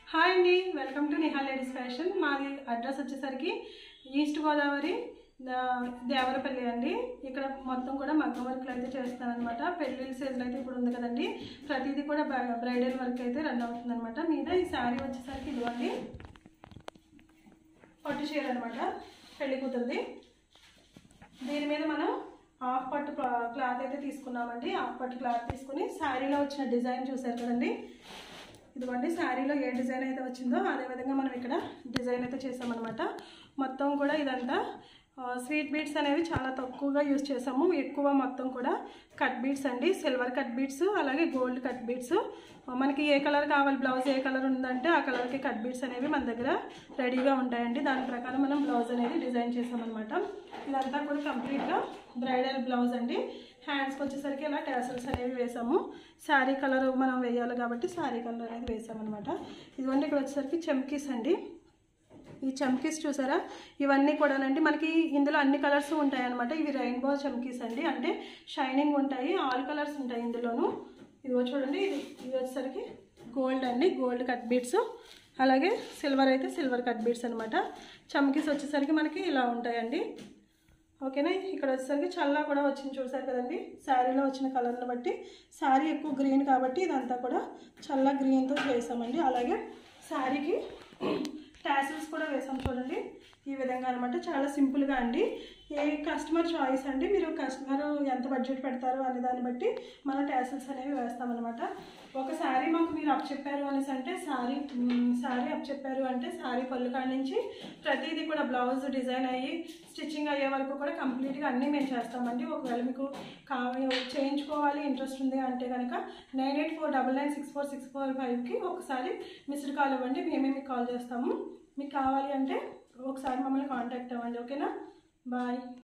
Hi అండి, welcome to Nihal ladies fashion. మాది address వచ్చేసరికి ఈస్ట్ గోదావరి దేవరపల్లి అండి. ఇక్కడ మొత్తం కూడా మగ్గం వర్క్లు అయితే చేస్తాను అనమాట. పెళ్ళిళ్ళ సీజన్ అయితే ఇప్పుడు ఉంది కదండి, ప్రతిదీ కూడా బ్రైడల్ వర్క్ అయితే రన్ అవుతుంది అనమాట. మీద ఈ శారీ వచ్చేసరికి ఇదిగోండి పట్టు చీర అనమాట, పెళ్లి కూతురుది. దీని మీద మనం హాఫ్ పట్టు క్లాత్ అయితే తీసుకున్నామండి. హాఫ్ పట్టు క్లాత్ తీసుకుని శారీలో వచ్చిన డిజైన్ చూసారు కదండి, ఇదిగోండి శారీలో ఏ డిజైన్ అయితే వచ్చిందో అదేవిధంగా మనం ఇక్కడ డిజైన్ అయితే చేసామన్నమాట. మొత్తం కూడా ఇదంతా స్వీట్ బీడ్స్ అనేవి చాలా తక్కువగా యూజ్ చేసాము. ఎక్కువ మొత్తం కూడా కట్ బీడ్స్ అండి, సిల్వర్ కట్ బీడ్స్, అలాగే గోల్డ్ కట్ బీడ్స్. మనకి ఏ కలర్ కావాలి, బ్లౌజ్ ఏ కలర్ ఉందంటే ఆ కలర్కి కట్ బీడ్స్ అనేవి మన దగ్గర రెడీగా ఉంటాయండి. దాని ప్రకారం మనం బ్లౌజ్ అనేది డిజైన్ చేసామన్నమాట. ఇదంతా కూడా కంప్లీట్గా బ్రైడల్ బ్లౌజ్ అండి. హ్యాండ్స్కి వచ్చేసరికి ఇలా టాసల్స్ అనేవి వేసాము. శారీ కలర్ మనం వేయాలి కాబట్టి శారీ కలర్ అనేది వేసామన్నమాట. ఇదిగోండి ఇక్కడ వచ్చేసరికి చమ్కీస్ అండి. ఈ చమ్కీస్ చూసారా, ఇవన్నీ కూడానండి మనకి ఇందులో అన్ని కలర్స్ ఉంటాయి అనమాట. ఇవి రెయిన్బో చమ్కీస్ అండి, అంటే షైనింగ్ ఉంటాయి, ఆల్ కలర్స్ ఉంటాయి ఇందులోను. ఇదిగో చూడండి, ఇది వచ్చేసరికి గోల్డ్ అండి, గోల్డ్ కట్ బీడ్స్, అలాగే సిల్వర్ అయితే సిల్వర్ కట్ బీడ్స్ అనమాట. చమ్కీస్ వచ్చేసరికి మనకి ఇలా ఉంటాయండి. ఓకేనా, ఇక్కడ వచ్చేసరికి చల్లా కూడా వచ్చింది చూసారు కదండి. శారీలో వచ్చిన కలర్ని బట్టి, శారీ ఎక్కువ గ్రీన్ కాబట్టి ఇదంతా కూడా చల్ల గ్రీన్తో చేసామండి. అలాగే శారీకి టాసిల్స్ కూడా వేసాం చూడండి, ఈ విధంగా అనమాట. చాలా సింపుల్గా అండి. ఏ కస్టమర్ చాయిస్ అండి, మీరు కస్టమర్ ఎంత బడ్జెట్ పెడతారో అనే దాన్ని బట్టి మనం టాసిల్స్ అనేవి వేస్తామన్నమాట. ఒక శారీ మాకు మీరు అప్ చెప్పారు అనేసి అంటే శారీ అప్ చెప్పారు అంటే శారీ పళ్ళు కాడి నుంచి ప్రతిదీ కూడా బ్లౌజ్ డిజైన్ అయ్యి స్టిచ్చింగ్ అయ్యే వరకు కూడా కంప్లీట్గా అన్నీ మేము చేస్తామండి. ఒకవేళ మీకు చేయించుకోవాలి ఇంట్రెస్ట్ ఉంది అంటే కనుక 9849964645కి ఒకసారి మిస్డ్ కాల్ ఇవ్వండి, మేమే మీకు కాల్ చేస్తాము. మీకు కావాలి అంటే ఒకసారి మమ్మల్ని కాంటాక్ట్ అవ్వండి. ఓకేనా, బాయ్.